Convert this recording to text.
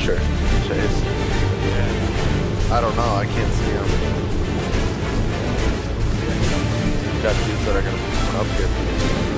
Chase. Yeah. I don't know. I can't see him. Got dudes that are gonna be coming up here.